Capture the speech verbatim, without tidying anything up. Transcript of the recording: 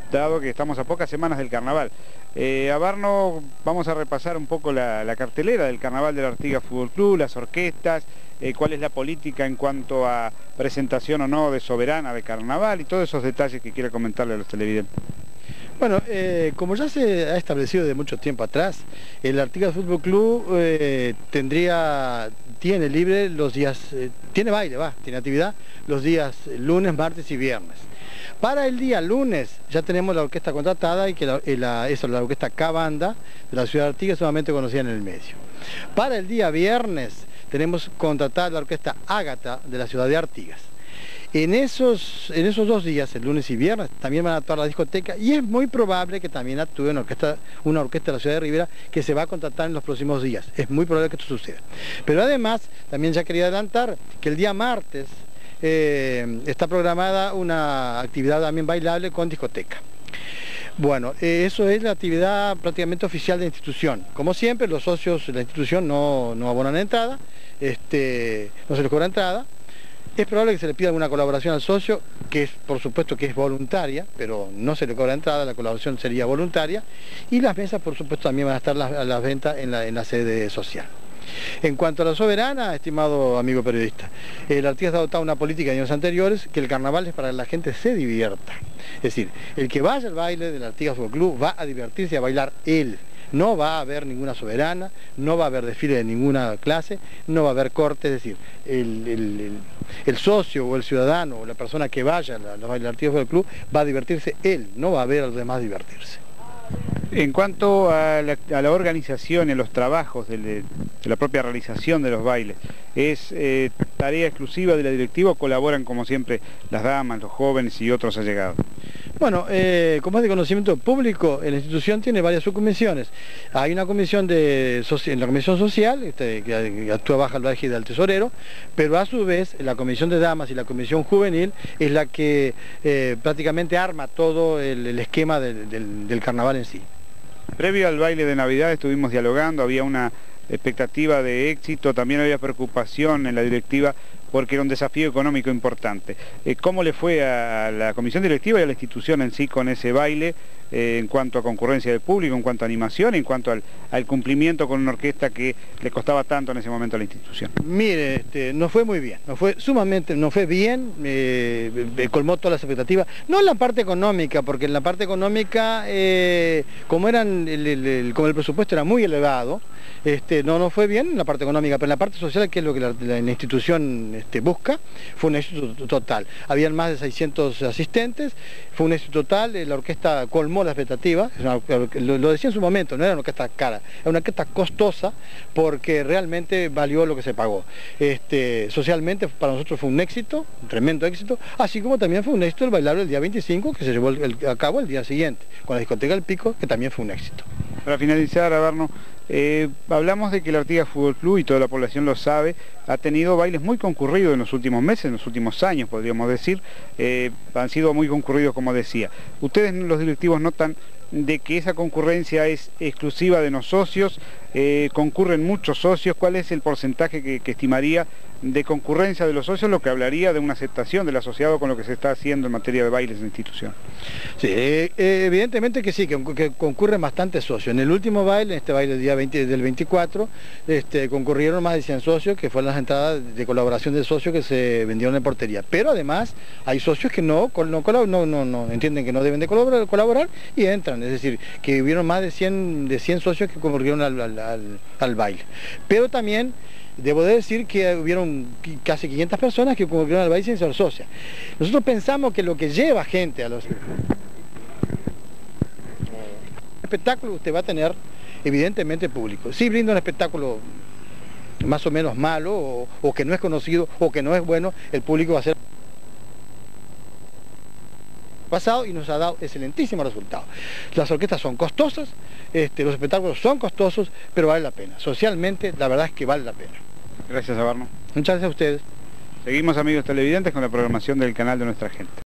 dado que estamos a pocas semanas del carnaval. Eh, Abarno, vamos a repasar un poco la, la cartelera del carnaval del Artigas Fútbol Club, las orquestas, eh, cuál es la política en cuanto a presentación o no de soberana de carnaval y todos esos detalles que quiera comentarle a los televidentes. Bueno, eh, como ya se ha establecido de mucho tiempo atrás, el Artigas Fútbol Club eh, tendría, tiene libre los días, eh, tiene baile, va, tiene actividad los días lunes, martes y viernes. Para el día lunes ya tenemos la orquesta contratada y que la, la, eso, la orquesta K-Banda de la ciudad de Artigas, solamente conocida en el medio. Para el día viernes tenemos contratada la orquesta Ágata de la ciudad de Artigas. En esos, en esos dos días, el lunes y viernes, también van a actuar la discoteca y es muy probable que también actúe una orquesta, una orquesta de la ciudad de Rivera que se va a contratar en los próximos días. Es muy probable que esto suceda. Pero además, también ya quería adelantar que el día martes eh, está programada una actividad también bailable con discoteca. Bueno, eh, eso es la actividad prácticamente oficial de la institución. Como siempre, los socios de la institución no, no abonan entrada, este, no se les cobra entrada. Es probable que se le pida alguna colaboración al socio, que es, por supuesto que es voluntaria, pero no se le cobra entrada, la colaboración sería voluntaria, y las mesas, por supuesto, también van a estar las, a las ventas en la, en la sede social. En cuanto a la soberana, estimado amigo periodista, el Artigas ha adoptado una política de años anteriores, que el carnaval es para que la gente se divierta. Es decir, el que vaya al baile del Artigas Fútbol Club va a divertirse y a bailar él. No va a haber ninguna soberana, no va a haber desfile de ninguna clase, no va a haber corte, es decir, el, el, el, el socio o el ciudadano o la persona que vaya al baile del Artigas Fútbol Club va a divertirse él, no va a ver a los demás divertirse. En cuanto a la, a la organización y a los trabajos de, de la propia realización de los bailes, ¿es eh, tarea exclusiva de la directiva o colaboran como siempre las damas, los jóvenes y otros allegados? Bueno, eh, como es de conocimiento público, la institución tiene varias subcomisiones. Hay una comisión de en la comisión social, este, que actúa bajo la égida del tesorero, pero a su vez la comisión de damas y la comisión juvenil es la que eh, prácticamente arma todo el, el esquema del, del, del carnaval en sí. Previo al baile de Navidad estuvimos dialogando, había una expectativa de éxito, también había preocupación en la directiva porque era un desafío económico importante. Eh, ¿Cómo le fue a la comisión directiva y a la institución en sí con ese baile eh, en cuanto a concurrencia del público, en cuanto a animación, en cuanto al, al cumplimiento con una orquesta que le costaba tanto en ese momento a la institución? Mire, este, nos fue muy bien, nos fue sumamente, nos fue bien, eh, colmó todas las expectativas, no en la parte económica, porque en la parte económica, eh, como, eran el, el, el, como el presupuesto era muy elevado, Este, no nos fue bien en la parte económica, pero en la parte social, que es lo que la, la, la institución este, busca, fue un éxito total. Habían más de seiscientos asistentes, fue un éxito total, la orquesta colmó la expectativa, lo, lo decía en su momento, no era una orquesta cara, era una orquesta costosa porque realmente valió lo que se pagó. Este, socialmente para nosotros fue un éxito, un tremendo éxito, así como también fue un éxito el bailable el día veinticinco, que se llevó el, el, a cabo el día siguiente, con la discoteca El Pico, que también fue un éxito. Para finalizar, Abarno, eh, hablamos de que el Artigas Fútbol Club, y toda la población lo sabe, ha tenido bailes muy concurridos en los últimos meses, en los últimos años, podríamos decir, eh, han sido muy concurridos, como decía. ¿Ustedes, los directivos, notan de que esa concurrencia es exclusiva de los socios? Eh, concurren muchos socios. ¿Cuál es el porcentaje que, que estimaría de concurrencia de los socios, lo que hablaría de una aceptación del asociado con lo que se está haciendo en materia de bailes en la institución? Sí, eh, evidentemente que sí, que, que concurren bastantes socios. En el último baile, en este baile del día veinte, del veinticuatro, este, concurrieron más de cien socios, que fueron las entradas de colaboración de socios que se vendieron en portería. Pero además hay socios que no, no, no, no, no entienden que no deben de colaborar, colaborar y entran. Es decir, que hubieron más de cien, de cien socios que concurrieron al, al, al, al baile. Pero también debo de decir que hubieron casi quinientas personas que concurrieron al baile sin ser socias. Nosotros pensamos que lo que lleva gente a los espectáculos, usted va a tener evidentemente público. Si brinda un espectáculo más o menos malo o, o que no es conocido o que no es bueno, el público va a ser pasado y nos ha dado excelentísimos resultados. Las orquestas son costosas, este, los espectáculos son costosos, pero vale la pena. Socialmente, la verdad es que vale la pena. Gracias, Abarno. Muchas gracias a ustedes. Seguimos, amigos televidentes, con la programación del canal de Nuestra Gente.